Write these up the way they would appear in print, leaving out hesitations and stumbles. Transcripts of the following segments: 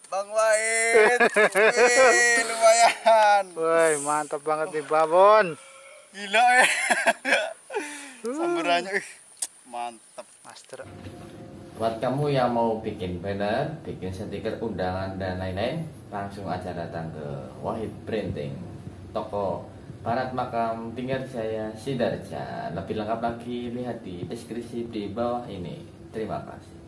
Bang Wahid. Wih, lumayan. Woi, mantap banget nih babon. Gila sambarannya mantap. Master. Buat kamu yang mau bikin banner, bikin stiker undangan dan lain-lain, langsung aja datang ke Wahid Printing, toko Barat Makam Tinggal Jaya Sidarja. Lebih lengkap lagi lihat di deskripsi di bawah ini. Terima kasih.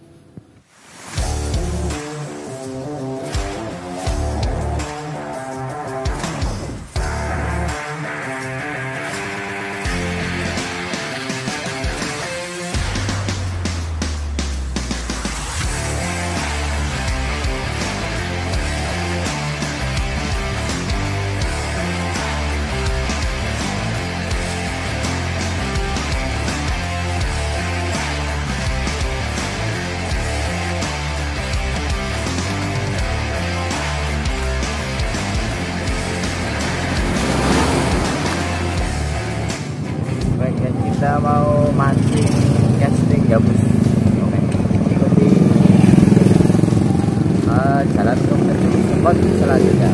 Kita mau mancing casting gabus. Ikuti jalan ke spot selanjutnya.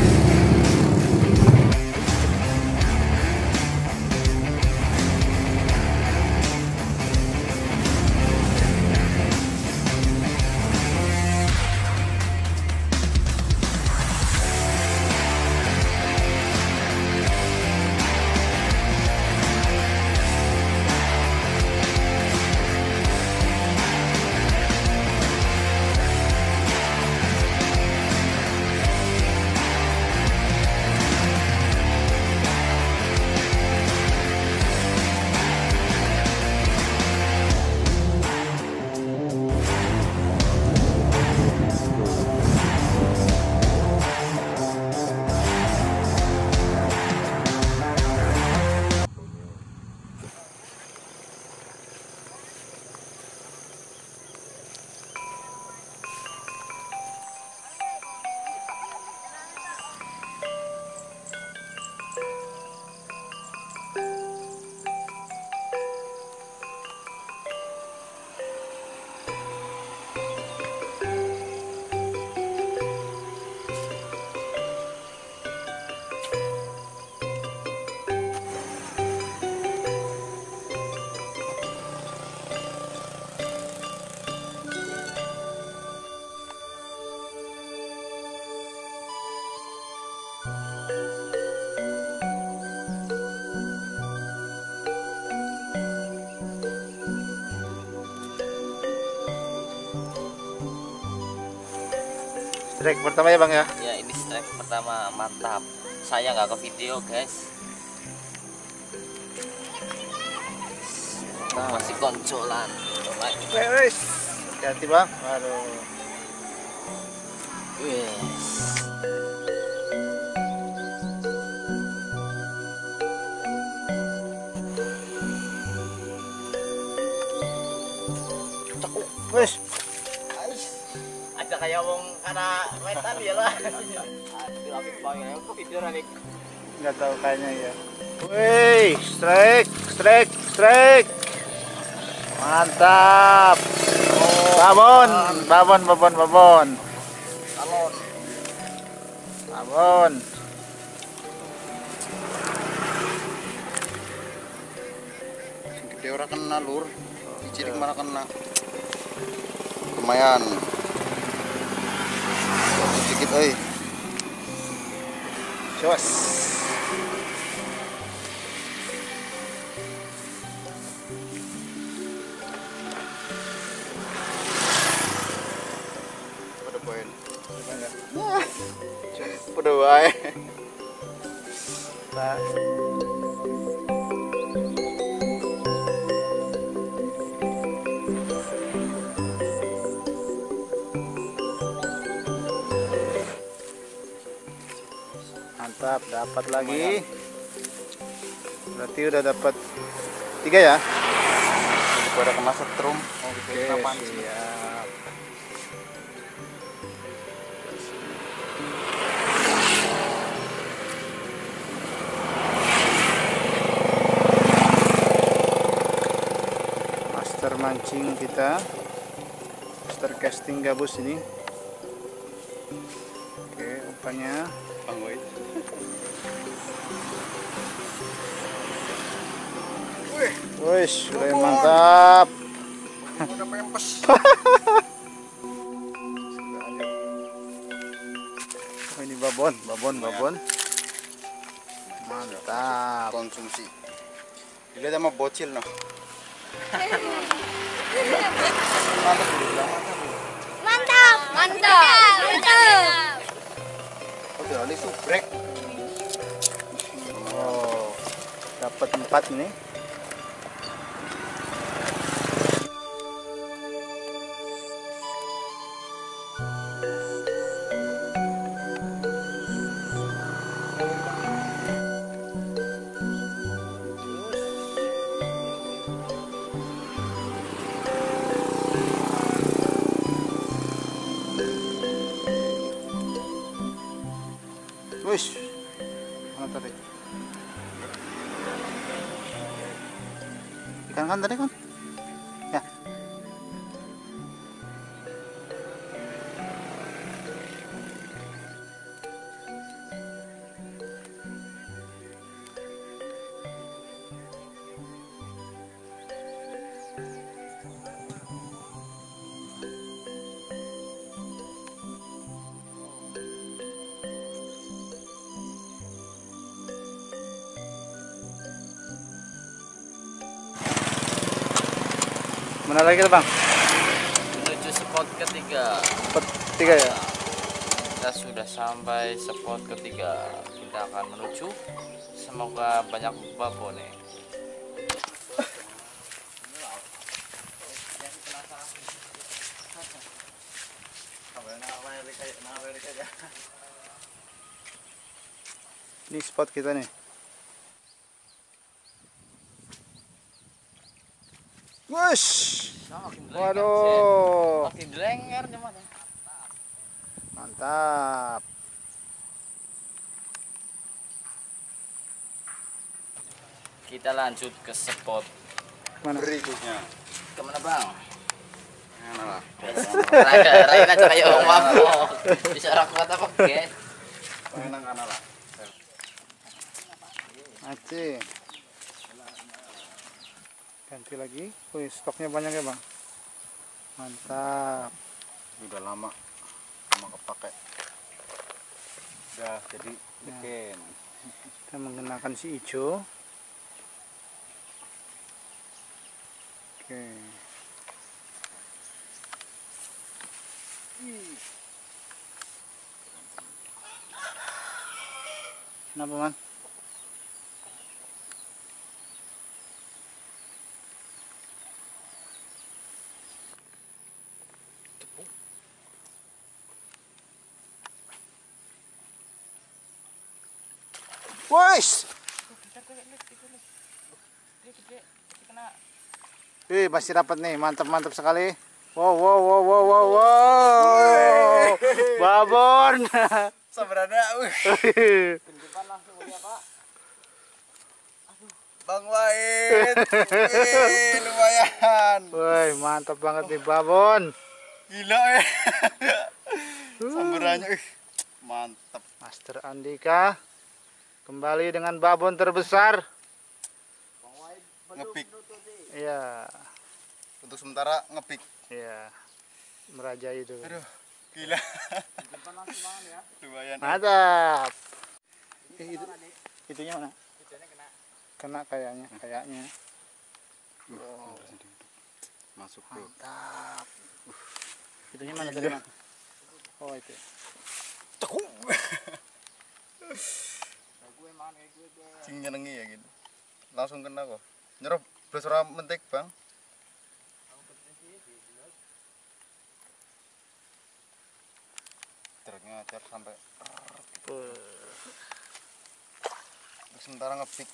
Strike pertama ya bang ya. Ya, ini strike pertama mantap. Saya nggak ke video guys. Masih koncolan. Wes, hati bang. Aduh. Wes. Wes. Ada kayak wong karena metan ya lah. Aduh, aku bayang aku tiduran nih. Nggak tahu kayaknya ya. Wih, strike, strike, strike. Mantap. Babon, babon, babon, babon. Salon. Babon. Gede ora kena lur. Dicilik mana kena. Lumayan. Sedikit euy. Jos. Pada poin. Pada wae. Nah, mantap, dapat lagi. Berarti udah dapat 3 ya. Pada kena setrum. Oke, siap. Master mancing kita, master casting gabus ini. Oke, umpannya. Bang Wahid. Wih, Wih, udah mantap. udah pempes. Oh, ini babon. Mantap. Konsumsi. Dilihat sama bocil noh. Mantap, mantap, mantap. Udah ini subrek. Oh, dapat 4 nih. Wih, mana tadi? Ikan kan tadi kan? Ya. Mana lagi tuh, Bang? Menuju spot ketiga. Dapat 3 ya? Kita sudah sampai spot ketiga. Kita akan menuju. Semoga banyak babon nih. Ini spot kita nih. Wush. Waduh. Makin dilenger cuman. Mantap. Kita lanjut ke spot Mana? Berikutnya. kemana bang? Mana lah? Rain aja kayak orang mabok. Bisa orang kuat apa guys? Mana lah? Aceh. Ganti lagi. Wih, stoknya banyak ya, Bang. Mantap. Udah lama kepake. Udah jadi bikin. Kita menggunakan si hijau. Oke. Kenapa, Man? Wes. Masih dapat nih, mantap sekali. Wow. Babon. Sebenarnya, Bang Wahid, lumayan. Woi, mantap banget nih babon. Gila Samberannya, mantap. Master Andika kembali dengan babon terbesar. Ngepik. Iya, Untuk sementara ngepik. iya. Merajai itu. Aduh, gila. Lumayan. Mantap. Itunya mana? Kena kayaknya. Masuk bro. Mantap. Itunya mana tadi, Bang? Oh, itu. Sing nyenengi ya gitu. Langsung kena kok. Nyerap bersora mentik, Bang. Truknya ajar sampai untuk sementara ngepik.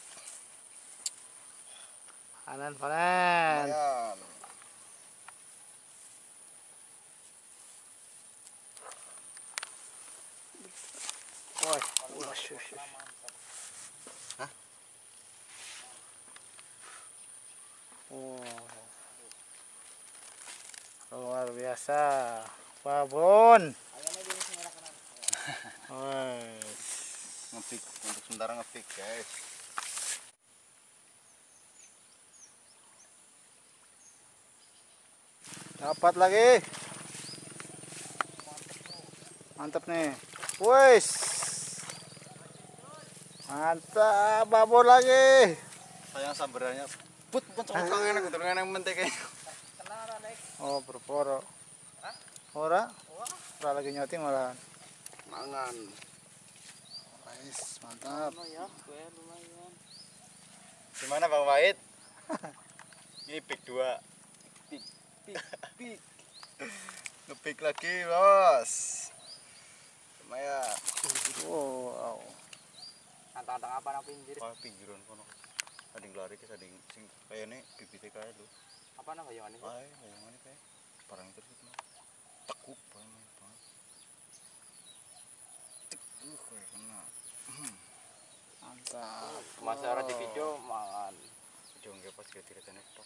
Panen. Lumayan. Woi, Hah? Oh. Luar biasa. Babon. Ngepick untuk sementara ngepick guys. Dapat lagi. Mantap nih. Wes. Mantap, babon lagi. Sayang sambarannya. Put pencolokan aku terus yang mentek. Oh, berporo. Ora? Ora lagi nyoting malah. Mangan. Wes, mantap. Gimana Bang Wahid? Ini pick 2. Pick. Ngepick lagi, Bos. Lumayan. Wow. Antang-antang apa nang pinggir? Wah, pinggiran kono. Ada yang lari ke sading sing kayane bibite kae lho. Apa nang bayangane? Ae, bayangane kae. Barang terus itu. Tekuk banget. Kayak kena. Mantap. Masa ora di video mangan. Video nggak pas kira-kira tok.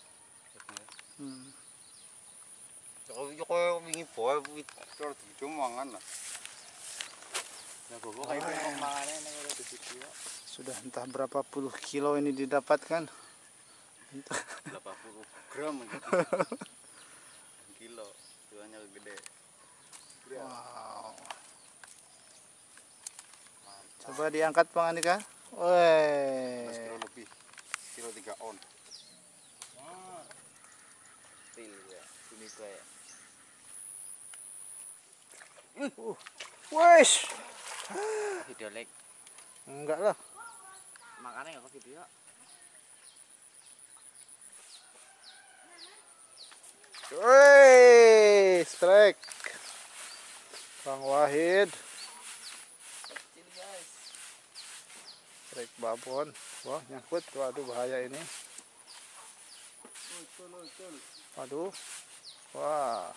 Hmm. Yo koyo wingi bae terus video mangan lah. Nah, gogo kayak gitu mangane nang ora di video. Sudah entah berapa puluh kilo ini didapatkan. 80 gram gitu. Kilo, jualnya gede. Wow. Coba diangkat Bang Andika. Weh. 11 kilo lebih. Kilo 3 on. Pil ya, ini kayak. Wes. Video like. Enggak lah. Makanya enggak video. Weh, strike. Bang Wahid. Strike babon. Wah, nyangkut. Waduh, bahaya ini. Waduh. Wah.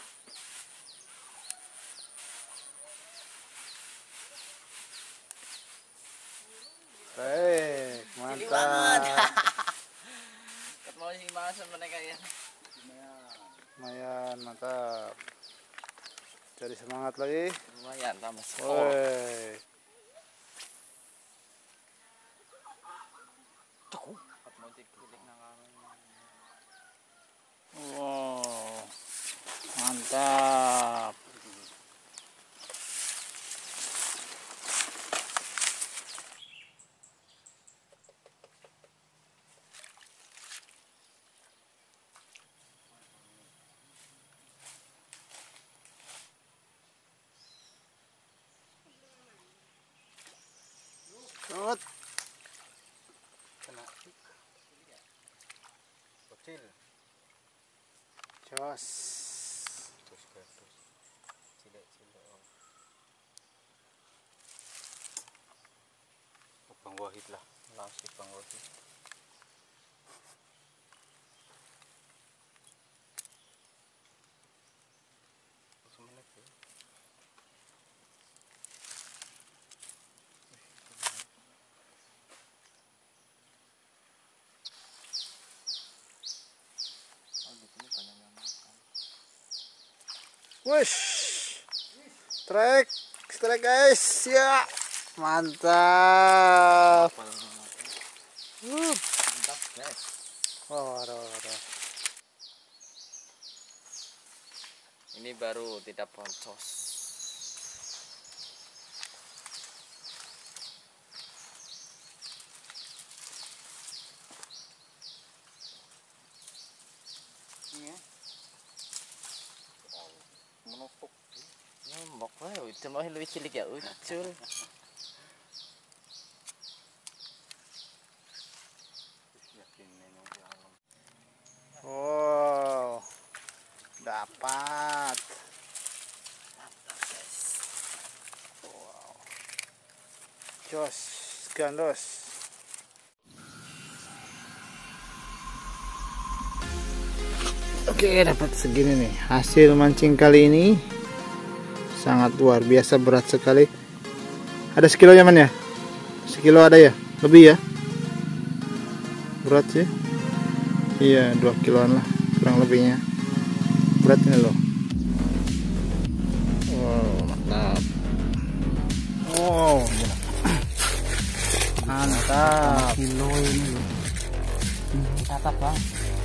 Strike, mantap. Ketemu sing mangan sama mereka ya. Lumayan, mantap. Cari semangat lagi. Lumayan tambah skor. Woi. Wow. Mantap. Good. Kena. Kecil. Jos. Terus. Cilek. Bang Wahid lah. Langsung Bang Wahid. Wush. Strike guys. Ya. Mantap. Mantap, guys. Waduh. Ini baru tidak boncos. Menopok. Ngembok wae, cuma lebih cilik ya ucul. Wow. Dapat. Wow. Jos, gandos. Oke, dapat segini nih. Hasil mancing kali ini sangat luar biasa, berat sekali. Ada sekilo ya, Man ya? Sekilo ada ya? Lebih ya? Berat sih. Iya, 2 kiloan lah kurang lebihnya. Berat ini loh. Wow, mantap. Oh, Mantap. kilo ini loh. Catat bang.